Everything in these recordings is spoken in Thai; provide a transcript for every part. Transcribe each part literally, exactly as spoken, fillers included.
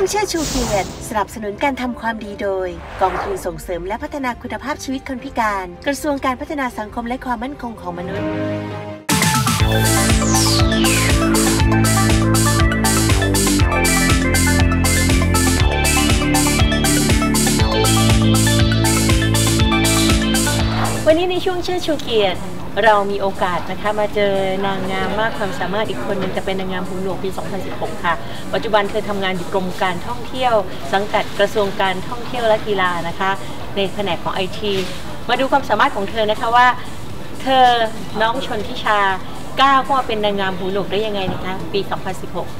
เชิดชูเกียรติสนับสนุนการทำความดีโดยกองทุนส่งเสริมและพัฒนาคุณภาพชีวิตคนพิการกระทรวงการพัฒนาสังคมและความมั่นคงของมนุษย์วันนี้ในช่วงเชิดชูเกียรติเรามีโอกาสนะคะมาเจอนางงามมากความสามารถอีกคนหนึ่งจะเป็นนางงามหูหนวกปี สองพันสิบหก ค่ะปัจจุบันเธอทำงานอยู่กรมการท่องเที่ยวสังกัดกระทรวงการท่องเที่ยวและกีฬานะคะในแผนกของ ไอ ที มาดูความสามารถของเธอนะคะว่าเธอน้องชนทิชาก้าวเข้ามาเป็นนางงามหูหนวกได้ยังไงนะคะปี สองพันสิบหก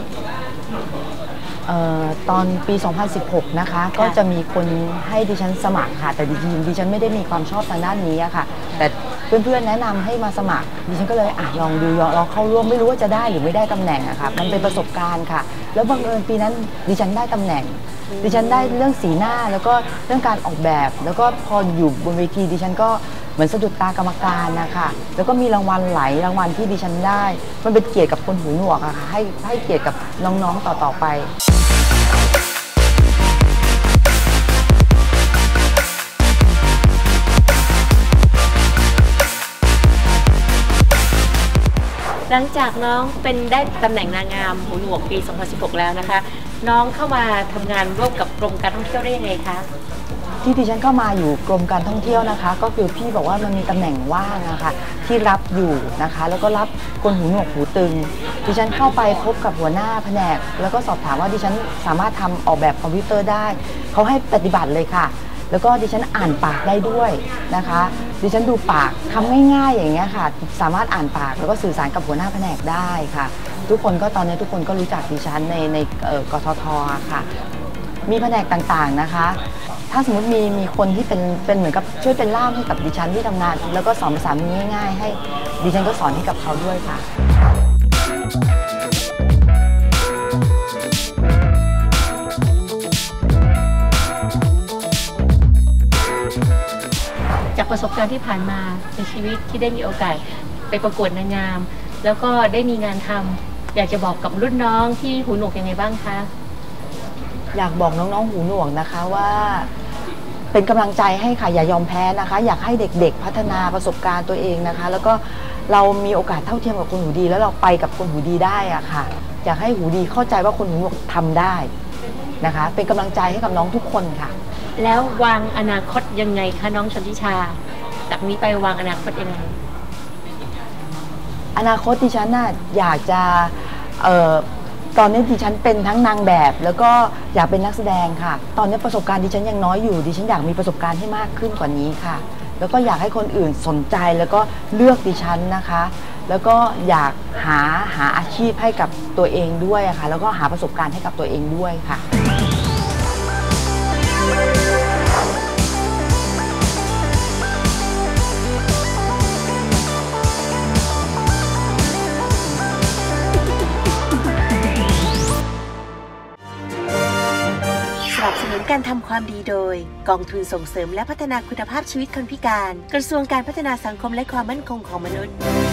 เอ่อตอนปี สองพันสิบหก นะคะก็จะมีคนให้ดิฉันสมัครค่ะแต่ดิฉันดิฉันไม่ได้มีความชอบทางด้านนี้อะค่ะแต่เพื่อนๆแนะนำให้มาสมัครดิฉันก็เลยอ่ะลองดูลองเข้าร่วมไม่รู้ว่าจะได้หรือไม่ได้ตำแหน่งอะค่ะมันเป็นประสบการณ์ค่ะแล้วบังเอิญปีนั้นดิฉันได้ตำแหน่งดิฉันได้เรื่องสีหน้าแล้วก็เรื่องการออกแบบแล้วก็พออยู่บนเวทีดิฉันก็เหมือนสะดุดตากรรมการนะคะแล้วก็มีรางวัลหลายรางวัลที่ดิฉันได้มันเป็นเกียรติกับคนหูหนวกอะค่ะให้ให้เกียรติกับน้องๆต่อๆไปหลังจากน้องเป็นได้ตำแหน่งนางงามหูหนวกปี สองพันสิบหก แล้วนะคะน้องเข้ามาทำงานร่วมกับกรมการท่องเที่ยวได้ยังไงคะที่ดิฉันเข้ามาอยู่กรมการท่องเที่ยวนะคะก็คือพี่บอกว่ามันมีตำแหน่งว่างนะคะที่รับอยู่นะคะแล้วก็รับคนหูหนวกหูตึงดิฉันเข้าไปพบกับหัวหน้าแผนกแล้วก็สอบถามว่าดิฉันสามารถทำออกแบบคอมพิวเตอร์ได้เขาให้ปฏิบัติเลยค่ะแล้วก็ดิฉันอ่านปากได้ด้วยนะคะดิฉันดูปากทำง่ายๆอย่างเงี้ยค่ะสามารถอ่านปากแล้วก็สื่อสารกับหัวหน้าแผนกได้ค่ะทุกคนก็ตอนนี้ทุกคนก็รู้จักดิฉันในในกทท.ค่ะมีแผนกต่างๆนะคะถ้าสมมติมีมีคนที่เป็นเป็นเหมือนกับช่วยเป็นล่ามให้กับดิฉันที่ทำงานแล้วก็สอนภาษามือง่ายๆให้ดิฉันก็สอนให้กับเขาด้วยค่ะจากประสบการณ์ที่ผ่านมาในชีวิตที่ได้มีโอกาสไปประกวดนางงามแล้วก็ได้มีงานทำอยากจะบอกกับรุ่นน้องที่หูหนวกยังไงบ้างคะอยากบอกน้องๆหูหนวกนะคะว่าเป็นกำลังใจให้ค่ะอย่ายอมแพ้นะคะอยากให้เด็กๆพัฒนาประสบการณ์ตัวเองนะคะแล้วก็เรามีโอกาสเท่าเทียมกับคนหูดีแล้วเราไปกับคนหูดีได้อะค่ะอยากให้หูดีเข้าใจว่าคนหูหนวกทำได้นะคะเป็นกำลังใจให้กับน้องทุกคนค่ะแล้ววางอนาคตยังไงคะน้องชนทิชาจากนี้ไปวางอนาคตยังไงอนาคตดิฉันน่ะอยากจะเอ่อตอนนี้ดิฉันเป็นทั้งนางแบบแล้วก็อยากเป็นนักแสดงค่ะตอนนี้ประสบการณ์ดิฉันยังน้อยอยู่ดิฉันอยากมีประสบการณ์ให้มากขึ้นกว่านี้ค่ะแล้วก็อยากให้คนอื่นสนใจแล้วก็เลือกดิฉันนะคะแล้วก็อยากหาหาอาชีพให้กับตัวเองด้วยค่ะแล้วก็หาประสบการณ์ให้กับตัวเองด้วยค่ะสนับสนุนการทำความดีโดยกองทุนส่งเสริมและพัฒนาคุณภาพชีวิตคนพิการกระทรวงการพัฒนาสังคมและความมั่นคงของมนุษย์